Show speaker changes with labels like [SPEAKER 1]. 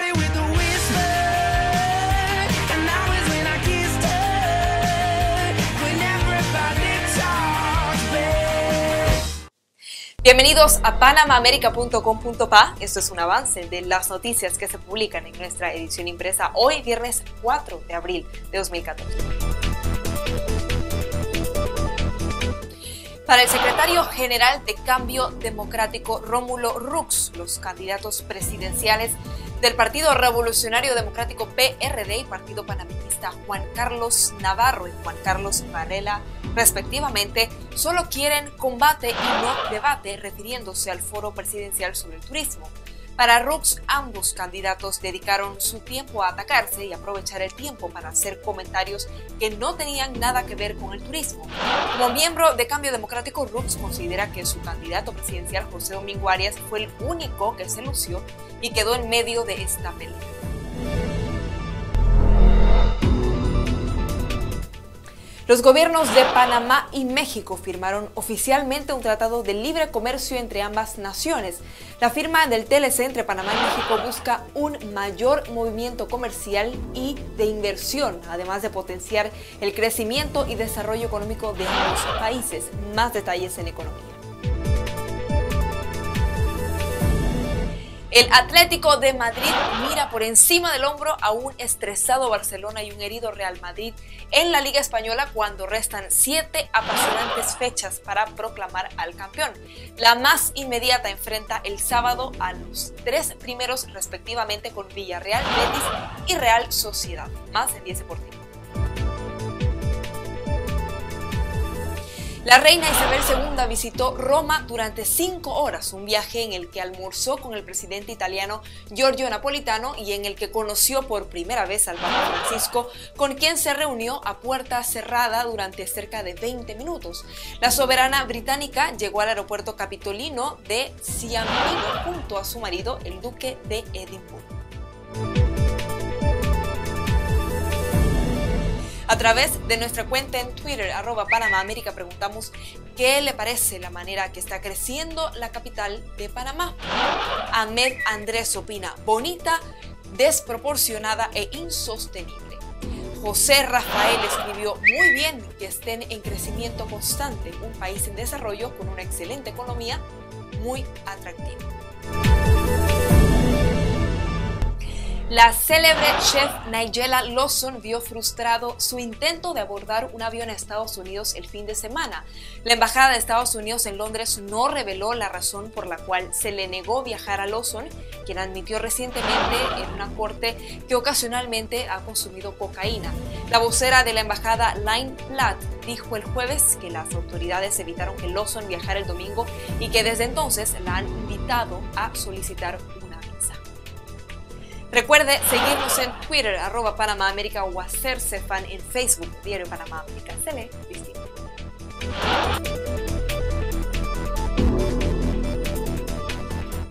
[SPEAKER 1] away with a whisper, and that was when I kissed her. When everybody talks, babe.
[SPEAKER 2] Bienvenidos a panamaamerica.com.pa. Esto es un avance de las noticias que se publican en nuestra edición impresa hoy, viernes 4 de abril de 2014. Para el secretario general de Cambio Democrático, Rómulo Rux, los candidatos presidenciales del Partido Revolucionario Democrático PRD y Partido Panameñista Juan Carlos Navarro y Juan Carlos Varela, respectivamente, solo quieren combate y no debate, refiriéndose al foro presidencial sobre el turismo. Para Rux, ambos candidatos dedicaron su tiempo a atacarse y aprovechar el tiempo para hacer comentarios que no tenían nada que ver con el turismo. Como miembro de Cambio Democrático, Rux considera que su candidato presidencial, José Domingo Arias, fue el único que se lució y quedó en medio de esta pelea. Los gobiernos de Panamá y México firmaron oficialmente un tratado de libre comercio entre ambas naciones. La firma del TLC entre Panamá y México busca un mayor movimiento comercial y de inversión, además de potenciar el crecimiento y desarrollo económico de ambos países. Más detalles en economía. El Atlético de Madrid mira por encima del hombro a un estresado Barcelona y un herido Real Madrid en la Liga Española cuando restan 7 apasionantes fechas para proclamar al campeón. La más inmediata enfrenta el sábado a los 3 primeros respectivamente con Villarreal, Betis y Real Sociedad. Más en 10 Deportivo. La reina Isabel II visitó Roma durante 5 horas, un viaje en el que almorzó con el presidente italiano Giorgio Napolitano y en el que conoció por primera vez al Papa Francisco, con quien se reunió a puerta cerrada durante cerca de 20 minutos. La soberana británica llegó al aeropuerto capitolino de Ciampino junto a su marido, el duque de Edimburgo. A través de nuestra cuenta en Twitter, @PanamaAmerica, preguntamos qué le parece la manera que está creciendo la capital de Panamá. Ahmed Andrés opina: bonita, desproporcionada e insostenible. José Rafael escribió: muy bien que estén en crecimiento constante, un país en desarrollo con una excelente economía, muy atractivo. La célebre chef Nigella Lawson vio frustrado su intento de abordar un avión a Estados Unidos el fin de semana. La Embajada de Estados Unidos en Londres no reveló la razón por la cual se le negó viajar a Lawson, quien admitió recientemente en una corte que ocasionalmente ha consumido cocaína. La vocera de la Embajada, Lynn Platt, dijo el jueves que las autoridades evitaron que Lawson viajara el domingo y que desde entonces la han invitado a solicitar una visa. Recuerde seguirnos en Twitter, @PanamaAmerica, o hacerse fan en Facebook, Diario Panamá América. Se lee distinto.